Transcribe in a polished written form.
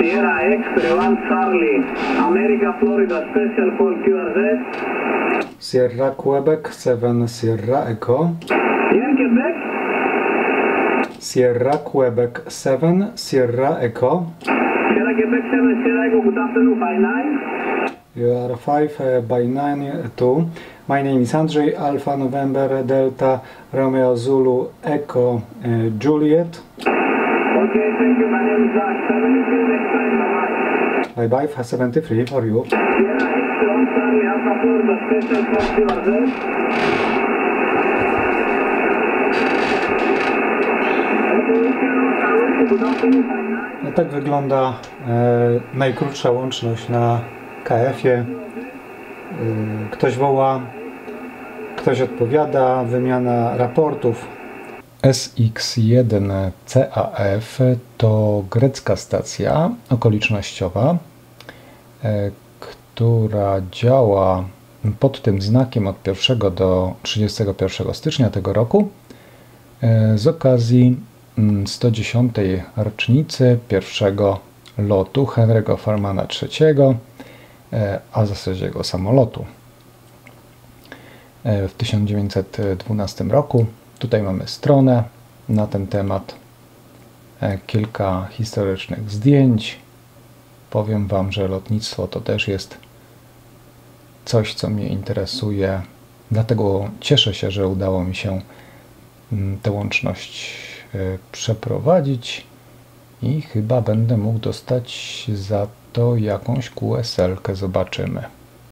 Sierra X-ray 1 Charlie, America, Florida, special call QRZ. Sierra Quebec 7 Sierra Echo. Here Quebec. Sierra Quebec 7 Sierra Echo. Sierra Quebec 7 Sierra Echo, good afternoon, by 9. You are 5 by 9 2. My name is Andrzej, Alpha November Delta Romeo Zulu Echo Juliet. Okay, thank you, my name is Zach. 73, next time, bye-bye. Bye bye, 73 for you. Sierra X-ray 1 Charlie, Alpha, Florida, special call QRZ. Good afternoon, by 9. No tak wygląda najkrótsza łączność na KF-ie. Ktoś woła, ktoś odpowiada, wymiana raportów. SX1CAF to grecka stacja okolicznościowa, która działa pod tym znakiem od 1 do 31 stycznia tego roku z okazji 110. rocznicy pierwszego lotu Henry'ego Farmana III, a w zasadzie jego samolotu w 1912 roku. Tutaj mamy stronę na ten temat, kilka historycznych zdjęć. Powiem Wam, że lotnictwo to też jest coś, co mnie interesuje, dlatego cieszę się, że udało mi się tę łączność przeprowadzić i chyba będę mógł dostać za to jakąś QSL-kę, zobaczymy.